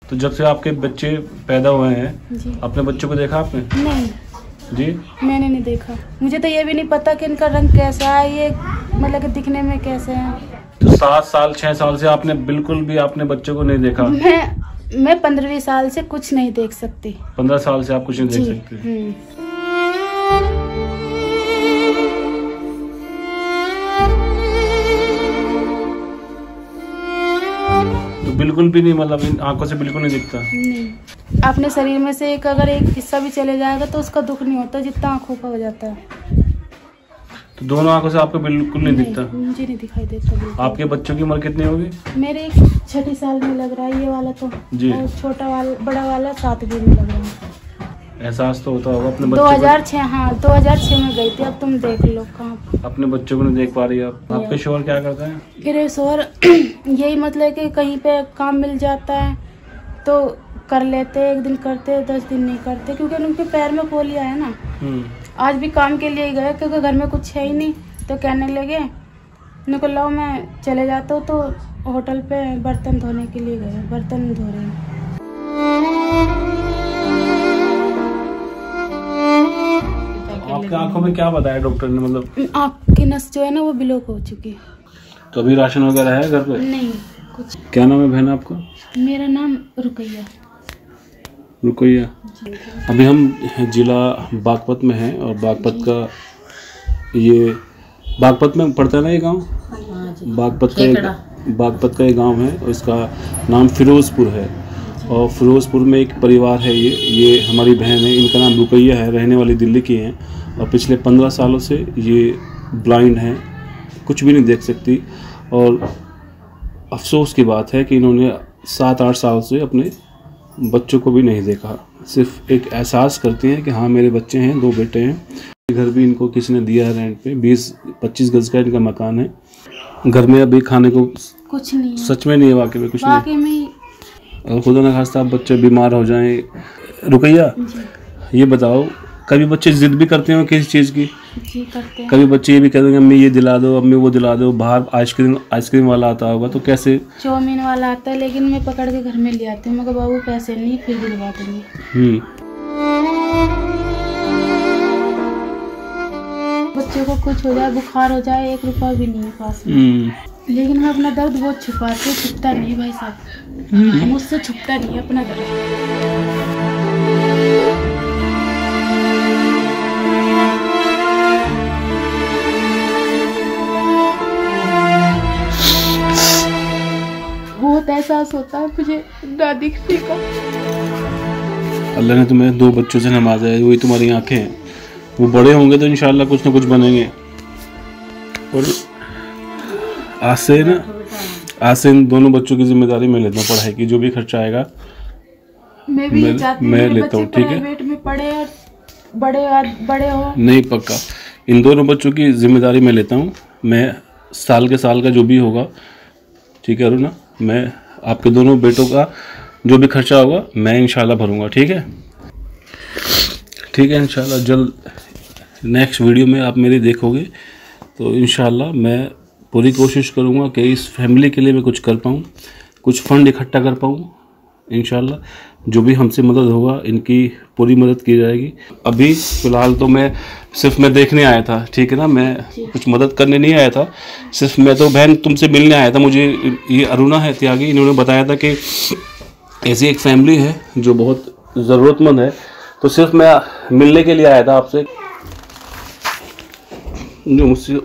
तो जब से आपके बच्चे पैदा हुए हैं जी। अपने बच्चों को देखा आपने? नहीं, जी मैंने नहीं देखा। मुझे तो ये भी नहीं पता कि इनका रंग कैसा है, ये मतलब कि दिखने में कैसे हैं। तो 7 साल 6 साल से आपने बिल्कुल भी अपने बच्चों को नहीं देखा? मैं 15 साल से कुछ नहीं देख सकती। 15 साल से आप कुछ नहीं देख सकते? तो बिल्कुल भी नहीं, मतलब इन आंखों से बिल्कुल नहीं दिखता? नहीं, अपने शरीर में से अगर एक हिस्सा भी चले जाएगा तो उसका दुख नहीं होता जितना आंखों का हो जाता है। तो दोनों आंखों से आपको बिल्कुल नहीं दिखता? मुझे नहीं दिखाई देता बिल्कुल। आपके बच्चों की उम्र कितनी होगी? मेरे 6 साल में लग रहा है ये वाला तो जी। और छोटा वाला बड़ा वाला 7वीं में लग रहा है। एहसास तो होता होगा अपने बच्चों 2006 हाँ 2006 में गई थी। अब तुम देख लो कहाँ अपने बच्चों को नहीं देख पा रही है आप। आपके शोहर क्या करते हैं? मेरे शोहर यही मतलब कि कहीं पे काम मिल जाता है तो कर लेते, एक दिन करते 10 दिन नहीं करते, क्योंकि उनके पैर में पोलिया है ना। आज भी काम के लिए गए क्योंकि घर में कुछ है ही नहीं, तो कहने लगे उनको लो मैं चले जाता हूँ, तो होटल पे बर्तन धोने के लिए गए, बर्तन धो रहे हैं। आपके आंखों में क्या बताया डॉक्टर ने? मतलब आँख की नस जो है ना वो ब्लॉक हो चुकी है। तो अभी राशन वगैरह है घर पे? नहीं कुछ। क्या नाम है बहन आपका? मेरा नाम रुकैया। रुकैया। अभी हम जिला बागपत में हैं और बागपत का ये बागपत में पड़ता है ना ये गांव? बागपत का ये गांव है और इसका नाम फिरोजपुर है। और फिरोजपुर में एक परिवार है, ये हमारी बहन है, इनका नाम रुकैया है, रहने वाली दिल्ली की हैं और पिछले 15 सालों से ये ब्लाइंड हैं, कुछ भी नहीं देख सकती। और अफसोस की बात है कि इन्होंने 7-8 साल से अपने बच्चों को भी नहीं देखा। सिर्फ एक एहसास करती हैं कि हाँ मेरे बच्चे हैं, 2 बेटे हैं। घर भी इनको किसी ने दिया है रेंट पे, 20-25 गज का इनका मकान है। घर में अभी खाने को कुछ नहीं है। सच में नहीं है, वाकई में कुछ नहीं। में और खुदा न खास्ता आप बच्चे बीमार हो जाएं। रुकैया ये बताओ, कभी बच्चे जिद भी करते हैं किसी चीज़ की? जी करते हैं। कभी बच्चे ये भी कहते हैं अम्मी ये दिला दो, अम्मी वो दिला दो। बाहर आइसक्रीम वाला आता होगा तो कैसे? चाउमीन वाला आता है, लेकिन मैं पकड़ के घर में ले आती हूँ। मगर बाबू पैसे नहीं, फिर दिलवा दूंगी। बच्चे को कुछ हो जाए, बुखार हो जाए, 1 रुपया भी नहीं है पास में। लेकिन मैं अपना दर्द बहुत छुपाती हूँ, छुपता नहीं भाई साहब, मुझसे छुपता नहीं अपना दर्द। बहुत एहसास होता है मुझे ना दिखने का। अल्लाह ने तुम्हें 2 बच्चों से नवाजा है, वही तुम्हारी आंखें हैं। वो बड़े होंगे तो इंशाल्लाह कुछ ना कुछ बनेंगे। और आज से इन दोनों बच्चों की जिम्मेदारी मैं लेता हूँ, पढ़ाई की जो भी खर्चा आएगा मैं लेता हूँ, ठीक है? प्राइवेट में पढ़े और बड़े हो। नहीं पक्का, इन दोनों बच्चों की जिम्मेदारी मैं लेता हूँ। मैं साल का जो भी होगा, ठीक है अरुणा, मैं आपके दोनों बेटों का जो भी खर्चा होगा मैं इंशाल्लाह भरूंगा, ठीक है? ठीक है, इंशाल्लाह जल्द नेक्स्ट वीडियो में आप मेरी देखोगे तो इंशाल्लाह मैं पूरी कोशिश करूंगा कि इस फैमिली के लिए मैं कुछ कर पाऊँ, कुछ फंड इकट्ठा कर पाऊँ। इंशाल्लाह जो भी हमसे मदद होगा इनकी पूरी मदद की जाएगी। अभी फ़िलहाल तो मैं देखने आया था, ठीक है ना? मैं कुछ मदद करने नहीं आया था, सिर्फ मैं तो बहन तुमसे मिलने आया था। मुझे ये अरुणा है त्यागी, इन्होंने बताया था कि ऐसी एक फैमिली है जो बहुत ज़रूरतमंद है, तो सिर्फ मैं मिलने के लिए आया था आपसे। जो मुझसे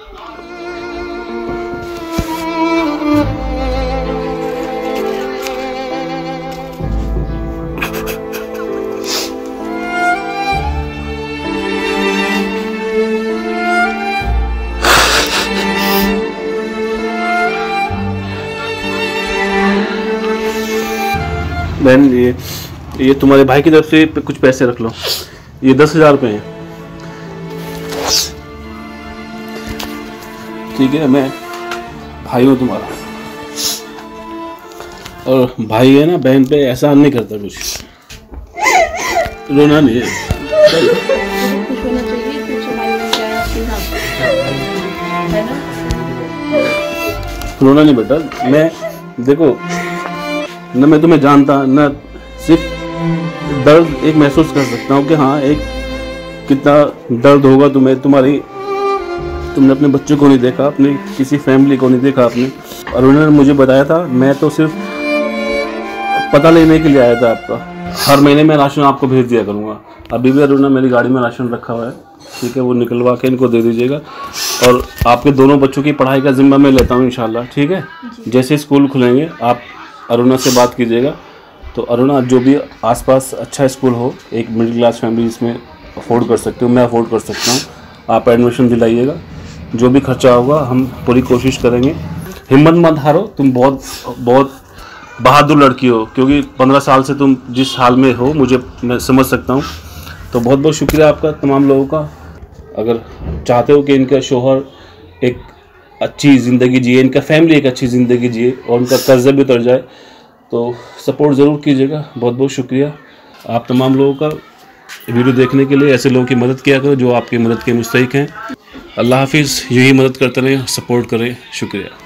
बहन ये तुम्हारे भाई की तरफ से कुछ पैसे रख लो, ये 10,000 रुपये हैं, ठीक है? मैं भाई हूँ तुम्हारा, और भाई है ना बहन पे एहसान नहीं करता कुछ। रोना नहीं है, रोना नहीं बेटा। मैं देखो न मैं तुम्हें जानता, न सिर्फ दर्द एक महसूस कर सकता हूँ कि हाँ एक कितना दर्द होगा तुम्हें, तुमने अपने बच्चों को नहीं देखा, अपनी किसी फैमिली को नहीं देखा आपने। और उन्होंने मुझे बताया था, मैं तो सिर्फ पता लेने के लिए आया था आपका। हर महीने मैं राशन आपको भेज दिया करूँगा। अभी भी अरुणा मेरी गाड़ी में राशन रखा हुआ है, ठीक है, वो निकलवा के इनको दे दीजिएगा। और आपके दोनों बच्चों की पढ़ाई का जिम्मा मैं लेता हूँ इंशाल्लाह, ठीक है। जैसे स्कूल खुलेंगे आप अरुणा से बात कीजिएगा। तो अरुणा, जो भी आसपास अच्छा स्कूल हो, एक मिडिल क्लास फैमिली इसमें अफोर्ड कर सकते हो, मैं अफोर्ड कर सकता हूँ, आप एडमिशन दिलाइएगा। जो भी खर्चा होगा हम पूरी कोशिश करेंगे। हिम्मत मत हारो, तुम बहुत बहुत बहादुर लड़की हो, क्योंकि 15 साल से तुम जिस हाल में हो मैं समझ सकता हूँ। तो बहुत बहुत शुक्रिया आपका, तमाम लोगों का। अगर चाहते हो कि इनका शोहर एक अच्छी ज़िंदगी जिए, इनका फैमिली एक अच्छी ज़िंदगी जिए और उनका कर्जा भी उतर जाए, तो सपोर्ट ज़रूर कीजिएगा। बहुत बहुत शुक्रिया आप तमाम लोगों का वीडियो देखने के लिए। ऐसे लोगों की मदद किया करो जो आपकी मदद के मुस्तहिक हैं। अल्लाह हाफिज़। यही मदद करते रहें, सपोर्ट करें। शुक्रिया।